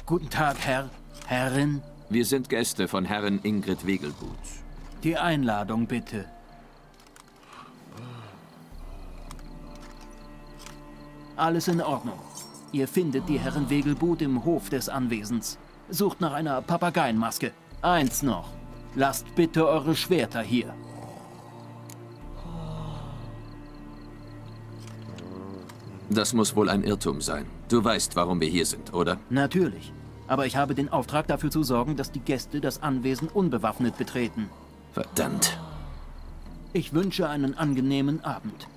Guten Tag, Herrin. Wir sind Gäste von Herrin Ingrid Wegelbud. Die Einladung, bitte. Alles in Ordnung. Ihr findet die Herrin Wegelbud im Hof des Anwesens. Sucht nach einer Papageienmaske. Eins noch. Lasst bitte eure Schwerter hier. Das muss wohl ein Irrtum sein. Du weißt, warum wir hier sind, oder? Natürlich. Aber ich habe den Auftrag, dafür zu sorgen, dass die Gäste das Anwesen unbewaffnet betreten. Verdammt. Ich wünsche einen angenehmen Abend.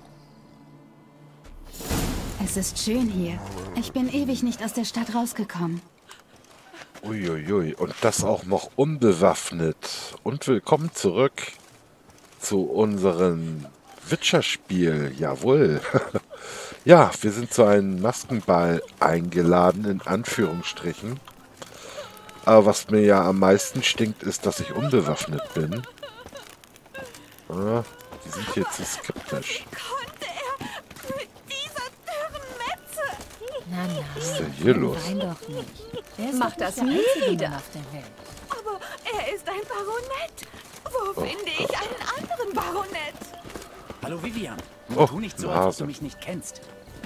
Es ist schön hier. Ich bin ewig nicht aus der Stadt rausgekommen. Uiuiui, und das auch noch unbewaffnet. Und willkommen zurück zu unserem Witcher-Spiel. Jawohl. Ja, wir sind zu einem Maskenball eingeladen, in Anführungsstrichen. Aber was mir ja am meisten stinkt, ist, dass ich unbewaffnet bin. Ah, die sind hier zu skeptisch. Konnte er mit dieser dürren Metze? Na, Was ist denn hier los? Wein doch nicht. Wer ist Mach doch das nicht der nie einzige wieder. Mann auf der Welt? Aber er ist ein Baronett. Wo finde ich einen anderen Baronett? Hallo Vivian. Oh, Tu nicht so, Nase. als ob du mich nicht kennst.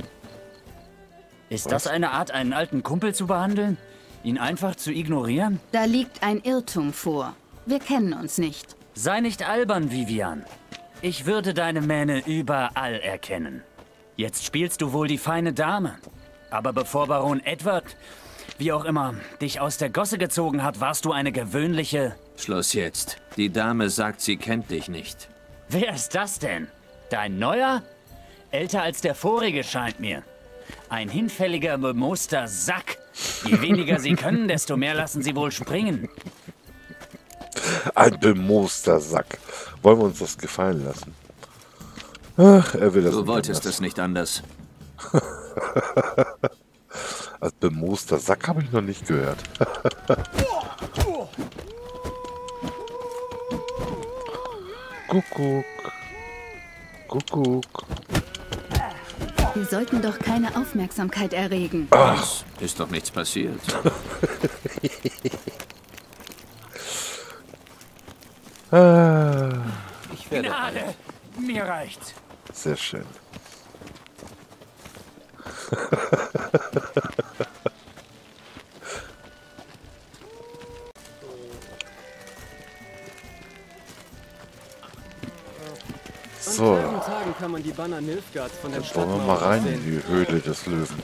Ist das eine Art, einen alten Kumpel zu behandeln? Ihn einfach zu ignorieren? Da liegt ein Irrtum vor. Wir kennen uns nicht. Sei nicht albern, Vivian. Ich würde deine Mähne überall erkennen. Jetzt spielst du wohl die feine Dame. Aber bevor Baron Edward, wie auch immer, dich aus der Gosse gezogen hat, warst du eine gewöhnliche... Schluss jetzt. Die Dame sagt, sie kennt dich nicht. Wer ist das denn? Dein Neuer? Älter als der vorige, scheint mir. Ein hinfälliger, bemooster Sack. Je weniger sie können, desto mehr lassen sie wohl springen. Ein bemooster Sack. Wollen wir uns das gefallen lassen? Ach, er will das Du nicht wolltest anders. es nicht anders. Als bemooster Sack habe ich noch nicht gehört. Kuckuck. Kuckuck. Wir sollten doch keine Aufmerksamkeit erregen. Was? Ist doch nichts passiert. Ich werde... Gnade! Mir reicht's. Sehr schön. So, An Tagen kann man die Banner Nilfgaards von der dann wollen wir Stadtmauer mal rein sehen. in die Höhle des Löwen.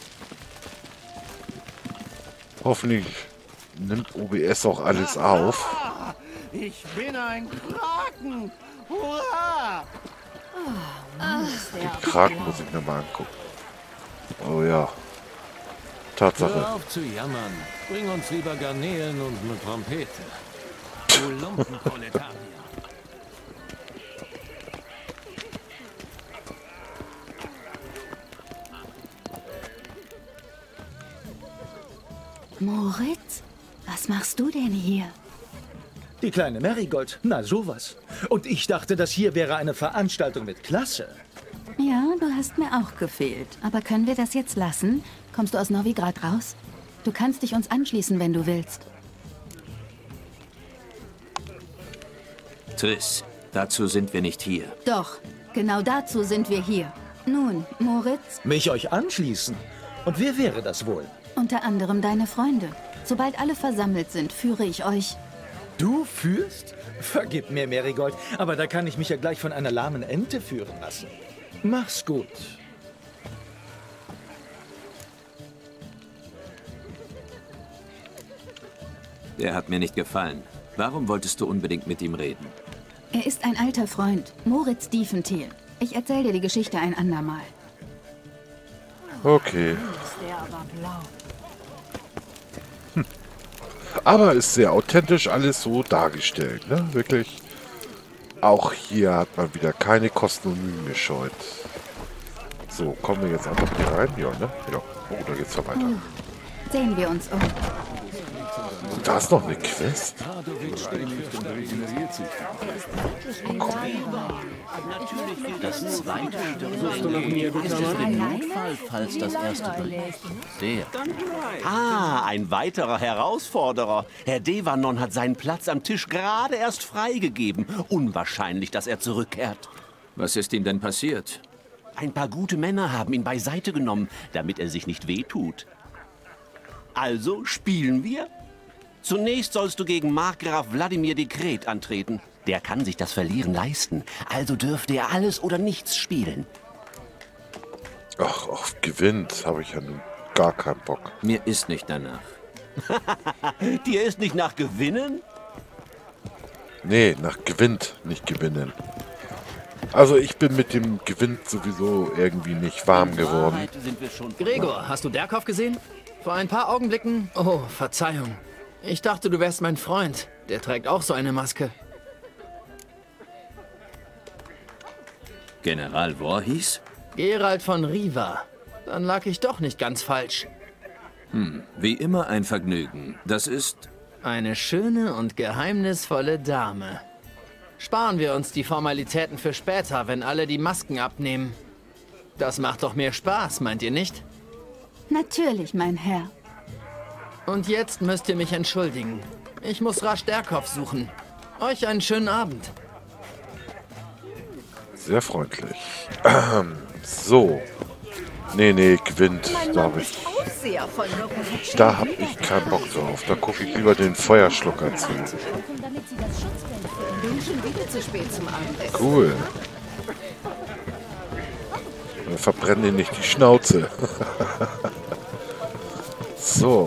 Hoffentlich nimmt OBS auch alles auf. Ich bin ein Kraken! Hurra! Den Kraken muss ich mir mal angucken. Oh ja. Tatsache. Hör auf zu jammern. Bring uns lieber Garnelen und eine Trompete. Du Lumpenproletarier. Moritz, was machst du denn hier? Die kleine Marigold, na sowas. Und ich dachte, das hier wäre eine Veranstaltung mit Klasse. Ja, du hast mir auch gefehlt. Aber können wir das jetzt lassen? Kommst du aus Novigrad raus? Du kannst dich uns anschließen, wenn du willst. Triss, dazu sind wir nicht hier. Doch, genau dazu sind wir hier. Nun, Moritz, Mich euch anschließen? Und wer wäre das wohl? unter anderem deine Freunde. Sobald alle versammelt sind, führe ich euch. Du führst? Vergib mir, Marigold, aber da kann ich mich ja gleich von einer lahmen Ente führen lassen. Mach's gut. Der hat mir nicht gefallen. Warum wolltest du unbedingt mit ihm reden? Er ist ein alter Freund, Moritz Diefentil. Ich erzähle dir die Geschichte ein andermal. Okay. Ist der aber blau. Aber ist sehr authentisch alles so dargestellt, ne? Wirklich. Auch hier hat man wieder keine Kosten und Mühen gescheut. So, kommen wir jetzt einfach hier rein? Ja, ne? Ja. Oh, da geht's ja weiter. Sehen wir uns um. Und da ist noch eine Quest. Das zweite ist es im Notfall, falls das erste bringt. Der. Ah, ein weiterer Herausforderer. Herr Devanon hat seinen Platz am Tisch gerade erst freigegeben. Unwahrscheinlich, dass er zurückkehrt. Was ist ihm denn passiert? Ein paar gute Männer haben ihn beiseite genommen, damit er sich nicht wehtut. Also spielen wir? Zunächst sollst du gegen Markgraf Wladimir Dekret antreten. Der kann sich das Verlieren leisten. Also dürfte er alles oder nichts spielen. Ach, auf gewinnt habe ich ja nun gar keinen Bock. Mir ist nicht danach. Dir ist nicht nach Gewinnen? Nee, nach gewinnt, nicht gewinnen. Also ich bin mit dem Gewinn sowieso irgendwie nicht warm geworden. Gregor, hast du Derkhoff gesehen? Vor ein paar Augenblicken... Oh, Verzeihung. Ich dachte, du wärst mein Freund. Der trägt auch so eine Maske. General Voorhis? Geralt von Riva. Dann lag ich doch nicht ganz falsch. Wie immer ein Vergnügen. Das ist... Eine schöne und geheimnisvolle Dame. Sparen wir uns die Formalitäten für später, wenn alle die Masken abnehmen. Das macht doch mehr Spaß, meint ihr nicht? Natürlich, mein Herr. Und jetzt müsst ihr mich entschuldigen. Ich muss rasch Derkhoff suchen. Euch einen schönen Abend. Sehr freundlich. So. Nee, gewinnt. Da hab ich keinen Bock drauf. Da gucke ich lieber den Feuerschlucker zu. Cool. Dann verbrennen ihn nicht die Schnauze. So.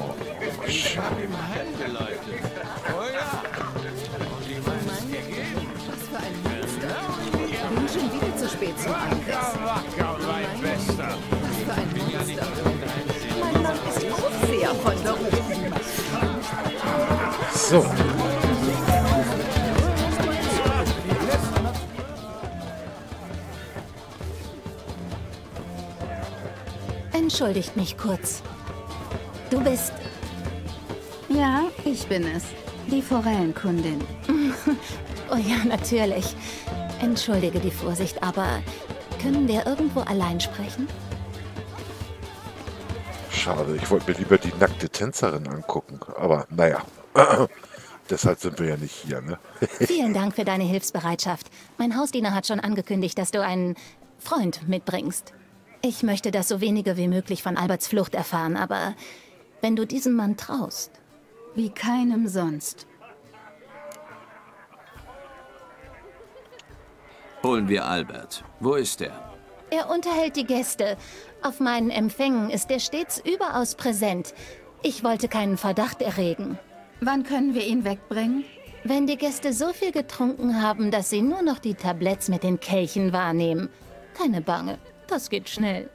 So. Entschuldigt mich kurz. Du bist... Ja, ich bin es. Die Forellenkundin. Oh ja, natürlich. Entschuldige die Vorsicht, aber können wir irgendwo allein sprechen? Schade, ich wollte mir lieber die nackte Tänzerin angucken. Aber naja, deshalb sind wir ja nicht hier, ne? Vielen Dank für deine Hilfsbereitschaft. Mein Hausdiener hat schon angekündigt, dass du einen Freund mitbringst. Ich möchte, dass so wenige wie möglich von Alberts Flucht erfahren, aber wenn du diesem Mann traust, wie keinem sonst. Holen wir Albert. Wo ist er? Er unterhält die Gäste. Auf meinen Empfängen ist er stets überaus präsent. Ich wollte keinen Verdacht erregen. Wann können wir ihn wegbringen? Wenn die Gäste so viel getrunken haben, dass sie nur noch die Tabletts mit den Kelchen wahrnehmen. Keine Bange, das geht schnell.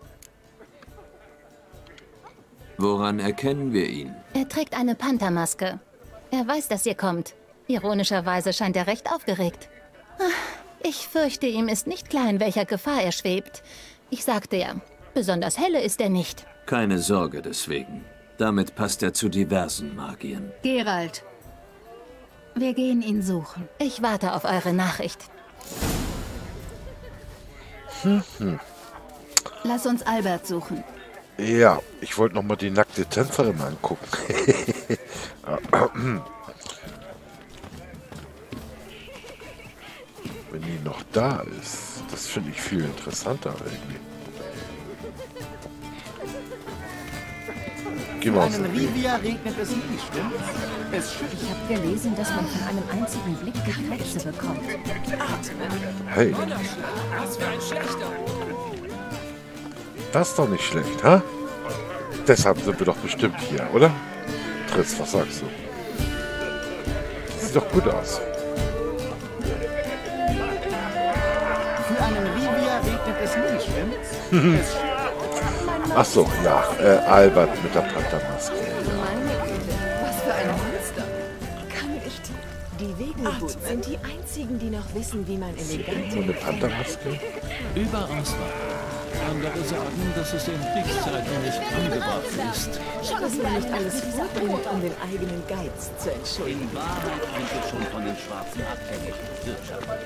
Woran erkennen wir ihn? Er trägt eine Panthermaske. Er weiß, dass ihr kommt. Ironischerweise scheint er recht aufgeregt. Ich fürchte, ihm ist nicht klar, in welcher Gefahr er schwebt. Ich sagte ja, besonders helle ist er nicht. Keine Sorge deswegen. Damit passt er zu diversen Magiern. Geralt, wir gehen ihn suchen. Ich warte auf eure Nachricht. Lass uns Albert suchen. Ja, ich wollte noch mal die nackte Tänzerin angucken. Wenn die noch da ist, das finde ich viel interessanter irgendwie. Geh mal aus dem Weg. Rivia regnet es nie, stimmt's? Ich habe gelesen, dass man von einem einzigen Blick Krätze bekommt. Hey. Was für ein schlechter. Das ist doch nicht schlecht, ha? Deshalb sind wir doch bestimmt hier, oder? Triss, was sagst du? Sieht doch gut aus. Für einen Rivia regnet es nie, stimmt's? Ach so, ja, Albert mit der Panthermaske. Was für ein Monster. Kann nicht. Die Wegelbut sind die einzigen, die noch wissen, wie man elegant So eine Panthermaske? Überaus wahr. Andere sagen, dass es in Kriegszeiten nicht angebracht ist. Dass man nicht alles vorbringt, um den eigenen Geiz zu entschuldigen. In Wahrheit sind wir schon von den Schwarzen abhängig. Wirtschaft.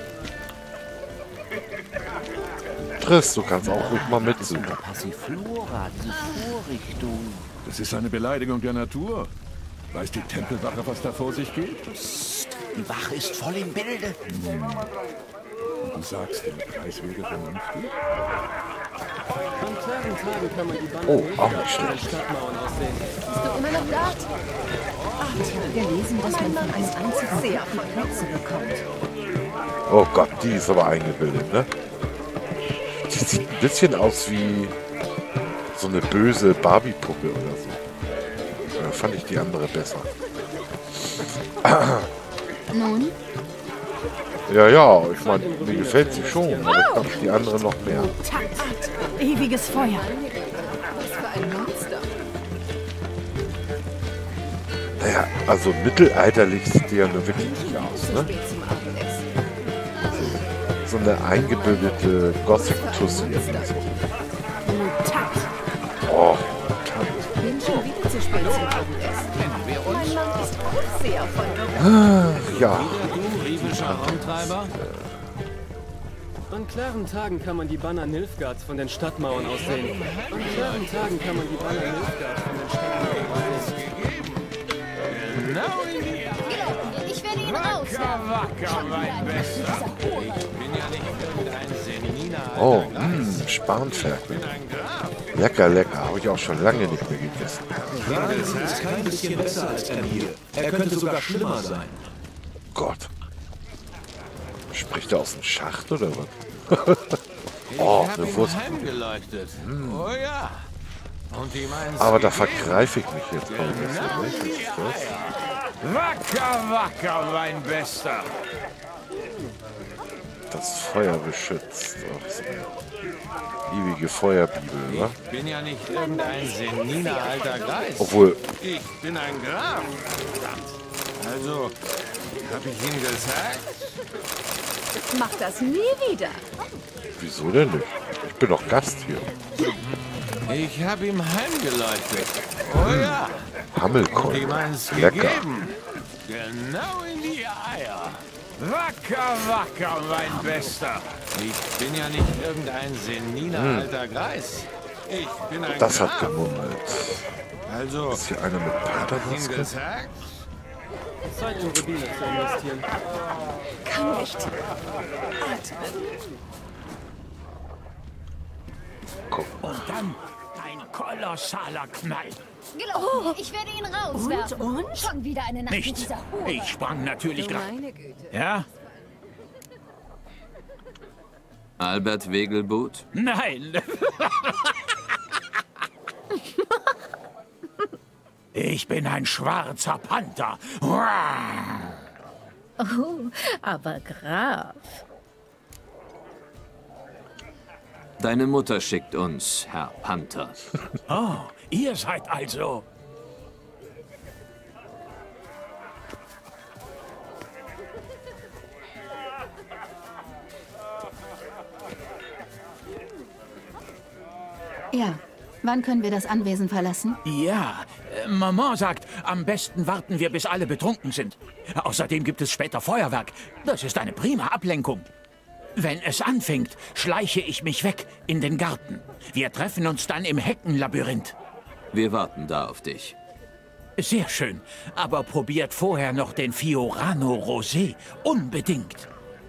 Triss, du kannst auch ruhig mal mitsuchen. Passiflora, diese Vorrichtung. Das ist eine Beleidigung der Natur. Weiß die Tempelwache, was da vor sich geht? Psst, die Wache ist voll im Bilde. Du sagst, der Preis wäre vernünftig? An klaren Tagen kann man die Banner Auch nicht schlecht. Stadtmauern aussehen. Bist du immer noch da? Ich habe gelesen, dass man von einem einzigen Blick die Plätze bekommt. Oh Gott, die ist aber eingebildet, ne? Die sieht ein bisschen aus wie so eine böse Barbie-Puppe oder so. Da fand ich die andere besser. Nun? Ja, ich meine, mir gefällt sie schon, aber ich glaube, die andere noch mehr. Ewiges Feuer. Was für ein Monster. Naja, also mittelalterlich sieht die ja nur wirklich nicht aus, ne? So eine eingebildete Gothic-Tussi. Oh, Bin schon wieder zu spät zum Abendessen. Mein Mann ist auch sehr von ja. Riebischer Raumtreiber? An klaren Tagen kann man die Banner Nilfgaards von den Stadtmauern aussehen. An klaren Tagen kann man die Banner Nilfgaards von den Stadtmauern aussehen. Ich werde ihn rauswerfen. Mein Bester. Ich bin ja nicht irgendein Senina. Oh, Spanferkel. Lecker, lecker. Habe ich auch schon lange nicht mehr gegessen. Hingels ist kein bisschen besser als er hier. Er könnte sogar schlimmer sein. Gott. Spricht er aus dem Schacht oder was? Oh, eine Wurst. Oh ja. Und die meinen, Aber da vergreife ich mich jetzt mal ein bisschen. Nicht? Was ist Wacker, wacker, mein Bester. das Feuer beschützt. Ach, so eine ewige Feuerbibel, wa? Ich bin ja nicht irgendein seniner alter Greis. Obwohl. Ich bin ein Graf. Verdammt. Also, hab ich ihn gesagt? Mach das nie wieder. Wieso denn nicht? Ich bin doch Gast hier. Ich hab ihm heimgeleuchtet. Oh ja. Hammelkorn. Die meinen's Lecker. gegeben. Genau in die Eier. Wacker, wacker, mein Bester. Ich bin ja nicht irgendein seniner alter Greis. Ich bin ein Das Graf. hat gemummelt. Also, Ist hier einer mit hab ich ihm Patermaske? gesagt? Zeit in Rubine zu investieren. Kann nicht atmen. Guck. Und dann ein kolossaler Knall. Gelogen. Ich werde ihn rauswerfen. Und? Schon wieder eine Nacht mit Nichts. dieser Hure. Ich sprang natürlich gerade. Meine Güte. Ja? Albert Wegelbut? Nein. Ich bin ein schwarzer Panther. Oh, aber Graf. Deine Mutter schickt uns, Herr Panther. Oh, ihr seid also... Ja. Wann können wir das Anwesen verlassen? Ja, Maman sagt, am besten warten wir, bis alle betrunken sind. Außerdem gibt es später Feuerwerk. Das ist eine prima Ablenkung. Wenn es anfängt, schleiche ich mich weg in den Garten. Wir treffen uns dann im Heckenlabyrinth. Wir warten da auf dich. Sehr schön, aber probiert vorher noch den Fiorano Rosé. Unbedingt.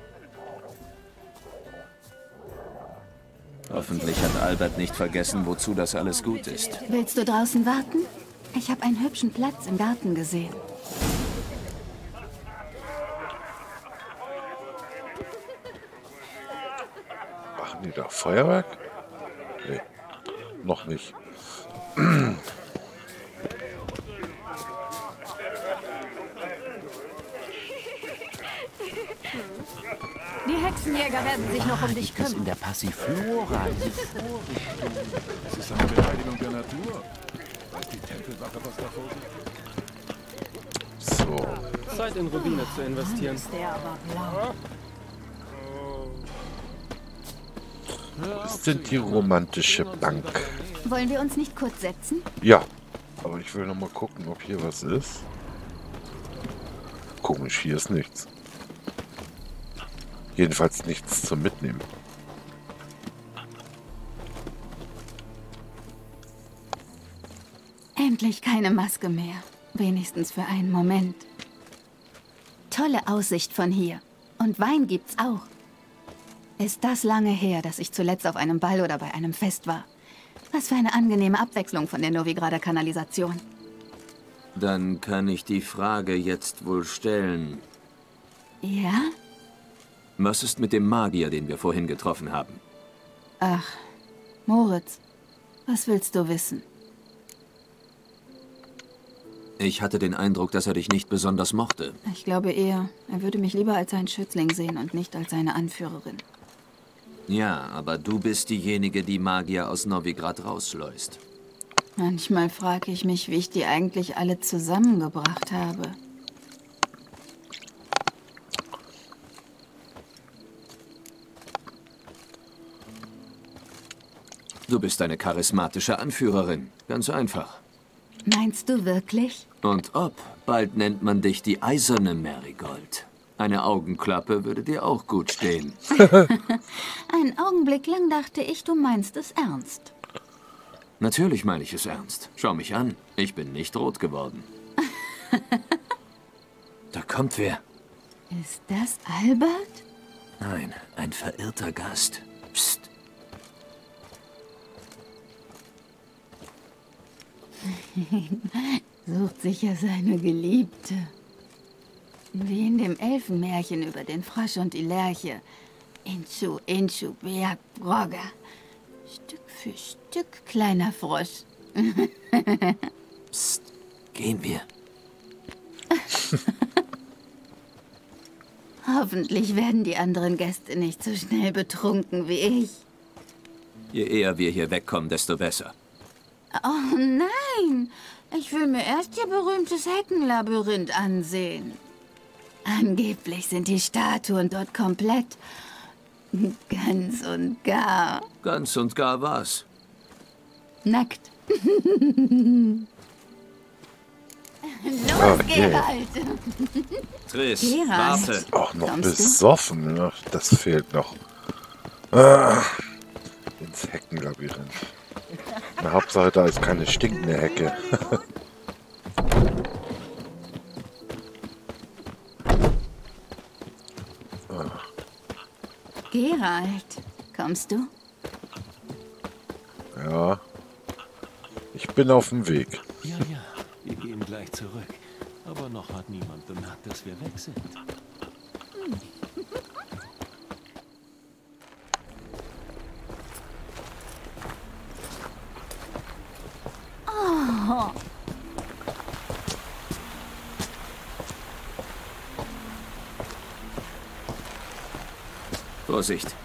Hoffentlich hat Albert nicht vergessen, wozu das alles gut ist. Willst du draußen warten? Ich habe einen hübschen Platz im Garten gesehen. Machen die da Feuerwerk? Nee, noch nicht. Die Hexenjäger werden sich noch um dich Das kümmern. in der Passiflora. Das ist eine Beleidigung der Natur. Weiß die Tempelwache, was da vor sich geht? So. Zeit in Rubine zu investieren. Ist der aber blau. Es sind die romantische Bank. Wollen wir uns nicht kurz setzen? Ja, aber ich will noch mal gucken, ob hier was ist. Komisch, hier ist nichts. Jedenfalls nichts zum Mitnehmen. Endlich keine Maske mehr. Wenigstens für einen Moment. Tolle Aussicht von hier. Und Wein gibt's auch. Ist das lange her, dass ich zuletzt auf einem Ball oder bei einem Fest war? Was für eine angenehme Abwechslung von der Novigrader Kanalisation. Dann kann ich die Frage jetzt wohl stellen. Ja? Was ist mit dem Magier, den wir vorhin getroffen haben? Ach, Moritz, was willst du wissen? Ich hatte den Eindruck, dass er dich nicht besonders mochte. Ich glaube eher, er würde mich lieber als einen Schützling sehen und nicht als seine Anführerin. Ja, aber du bist diejenige, die Magier aus Novigrad rausschleust. Manchmal frage ich mich, wie ich die eigentlich alle zusammengebracht habe. Du bist eine charismatische Anführerin. Ganz einfach. Meinst du wirklich? Und ob? Bald nennt man dich die eiserne Marigold. Eine Augenklappe würde dir auch gut stehen. Einen Augenblick lang dachte ich, du meinst es ernst. Natürlich meine ich es ernst. Schau mich an. Ich bin nicht rot geworden. Da kommt wer. Ist das Albert? Nein, ein verirrter Gast. Psst. Sucht sicher seine Geliebte. Wie in dem Elfenmärchen über den Frosch und die Lerche. Inchu, Inchu, Beat, Brogger. Stück für Stück, kleiner Frosch. Psst, gehen wir. Hoffentlich werden die anderen Gäste nicht so schnell betrunken wie ich. Je eher wir hier wegkommen, desto besser. Oh nein! Ich will mir erst Ihr berühmtes Heckenlabyrinth ansehen. Angeblich sind die Statuen dort komplett. Ganz und gar. Ganz und gar was? Nackt. Los, Okay. Geralt! Triss, Geralt. warte. Auch noch Kommst du? besoffen, ne? Das fehlt noch. Ah, ins Heckenlabyrinth. Na, Hauptsache, da ist keine stinkende Hecke. Geralt, kommst du? Ja. Ich bin auf dem Weg. Ja, ja, wir gehen gleich zurück. Aber noch hat niemand bemerkt, dass wir weg sind. Oh. Vorsicht.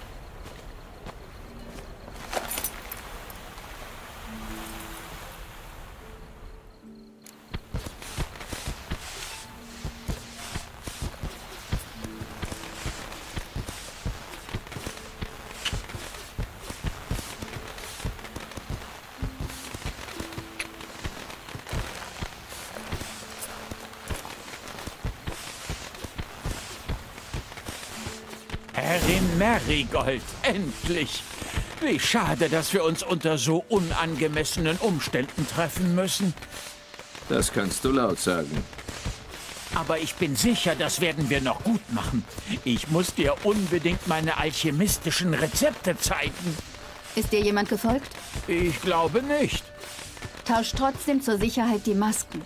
Herrin Marigold, endlich! Wie schade, dass wir uns unter so unangemessenen Umständen treffen müssen. Das kannst du laut sagen. Aber ich bin sicher, das werden wir noch gut machen. Ich muss dir unbedingt meine alchemistischen Rezepte zeigen. Ist dir jemand gefolgt? Ich glaube nicht. Tausch trotzdem zur Sicherheit die Masken.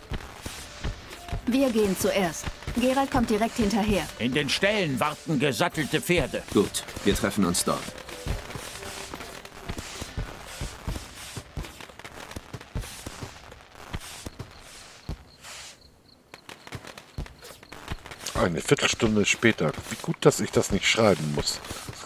Wir gehen zuerst. Geralt kommt direkt hinterher. In den Ställen warten gesattelte Pferde. Gut, wir treffen uns dort. Eine Viertelstunde später. Wie gut, dass ich das nicht schreiben muss.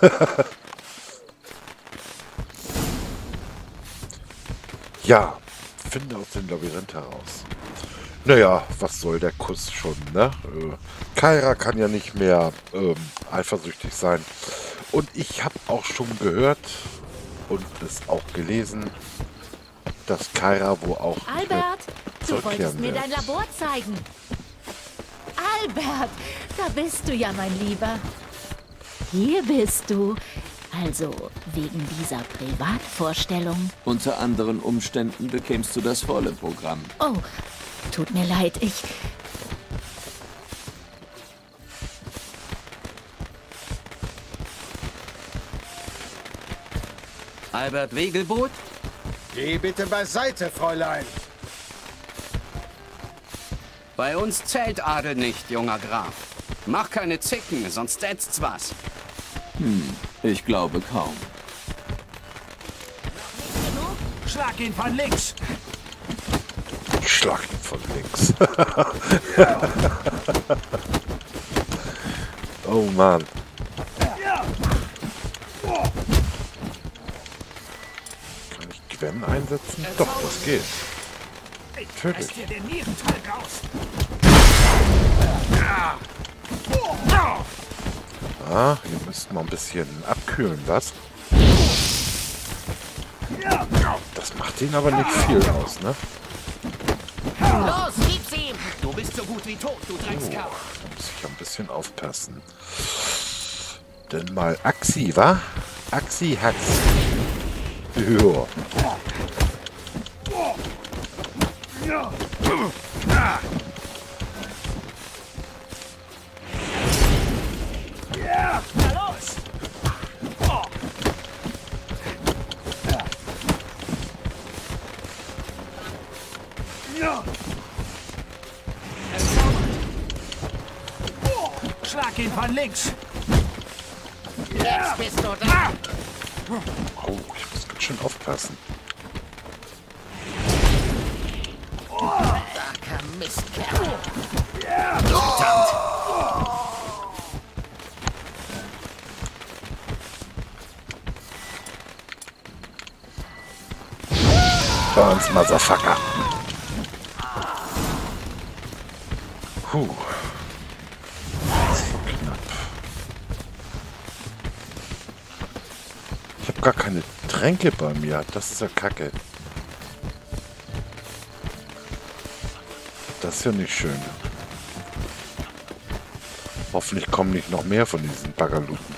Ja, finde aus dem Labyrinth heraus. Naja, was soll der Kuss schon, ne? Kyra kann ja nicht mehr eifersüchtig sein. Und ich habe auch schon gehört und es auch gelesen, dass Kyra wohl auch Albert, du wolltest mir wird. dein Labor zeigen. Albert, da bist du ja, mein Lieber. Hier bist du. Also wegen dieser Privatvorstellung. Unter anderen Umständen bekämst du das volle Programm. Oh, tut mir leid, Albert Wegelboot? Geh bitte beiseite, Fräulein. Bei uns zählt Adel nicht, junger Graf. Mach keine Zicken, sonst ätzt's was. Ich glaube kaum. Schlag ihn von links! Schlag ihn von links. Oh Mann. Kann ich Gwen einsetzen? Doch, das geht. Natürlich. Dir den Nierentalg aus. Ah, hier müssten wir ein bisschen abkühlen, was? Das macht ihn aber nicht viel aus, ne? Los, gib's ihm! Du bist so gut wie tot, du Dreckskerl. Da muss ich ein bisschen aufpassen. Denn mal Axi, wa? Axi Haxi. Jo. Na los! Schlag ihn von links! Jetzt bist du dran! Oh, ich muss ganz schön aufpassen. Starker Mistkerl. Verdammt! Burns, Motherfucker. Puh. Das war knapp. Ich habe gar keine Tränke bei mir. Das ist ja Kacke. Das ist ja nicht schön. Hoffentlich kommen nicht noch mehr von diesen Baggerluten.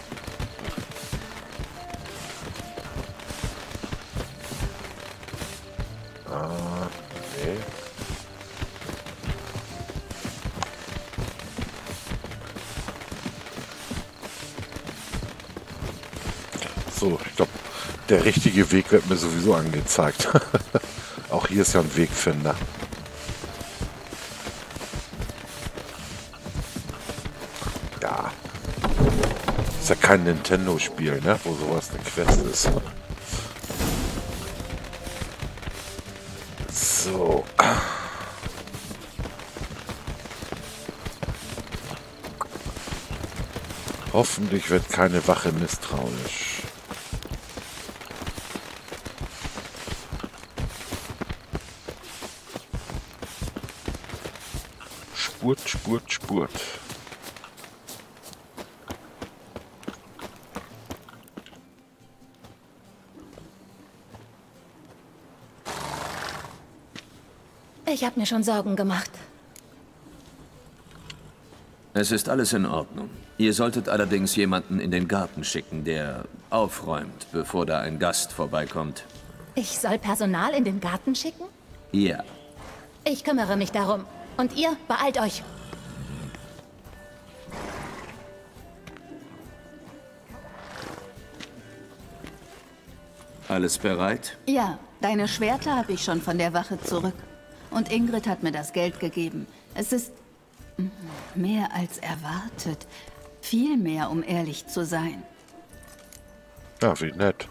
Nee. So, ich glaube, der richtige Weg wird mir sowieso angezeigt. Auch hier ist ja ein Wegfinder. Ja. Ist ja kein Nintendo-Spiel, ne? Wo sowas eine Quest ist. So. Hoffentlich wird keine Wache misstrauisch. Spurt, Spurt, Spurt. Ich habe mir schon Sorgen gemacht. Es ist alles in Ordnung. Ihr solltet allerdings jemanden in den Garten schicken, der aufräumt, bevor da ein Gast vorbeikommt. Ich soll Personal in den Garten schicken? Ja. Ich kümmere mich darum. Und ihr, beeilt euch. Alles bereit? Ja, deine Schwerter habe ich schon von der Wache zurück. Und Ingrid hat mir das Geld gegeben. Es ist mehr als erwartet. Viel mehr, um ehrlich zu sein. Ja, wie nett.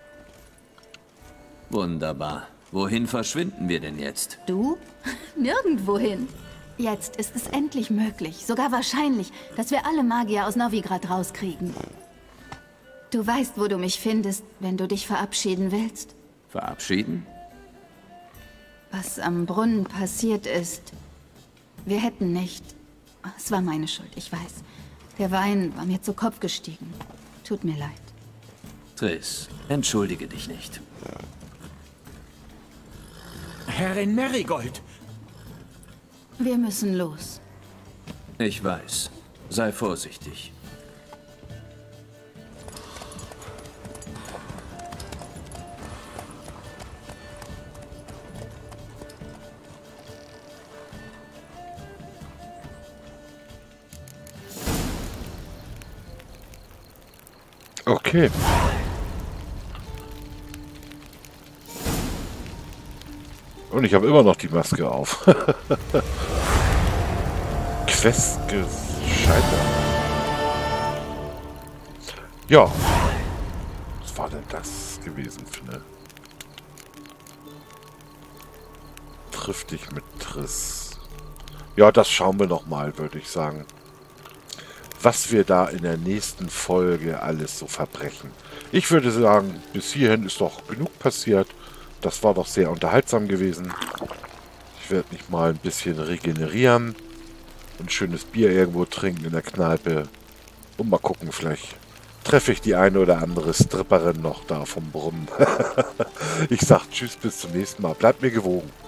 Wunderbar. Wohin verschwinden wir denn jetzt? Du? Nirgendwohin. Jetzt ist es endlich möglich, sogar wahrscheinlich, dass wir alle Magier aus Novigrad rauskriegen. Du weißt, wo du mich findest, wenn du dich verabschieden willst. Verabschieden? Was am Brunnen passiert ist, wir hätten nicht... Es war meine Schuld, ich weiß. Der Wein war mir zu Kopf gestiegen. Tut mir leid. Triss, entschuldige dich nicht. Herrin Marigold! Wir müssen los. Ich weiß. Sei vorsichtig. Okay. Und ich habe immer noch die Maske auf. Quest gescheitert. Ja. Was war denn das gewesen für eine... Triff dich mit Triss. Ja, das schauen wir noch mal, würde ich sagen. Was wir da in der nächsten Folge alles so verbrechen. Ich würde sagen, bis hierhin ist doch genug passiert. Das war doch sehr unterhaltsam gewesen. Ich werde mich mal ein bisschen regenerieren. Ein schönes Bier irgendwo trinken in der Kneipe. Und mal gucken, vielleicht treffe ich die eine oder andere Stripperin noch da vom Brunnen. Ich sag tschüss, bis zum nächsten Mal. Bleibt mir gewogen.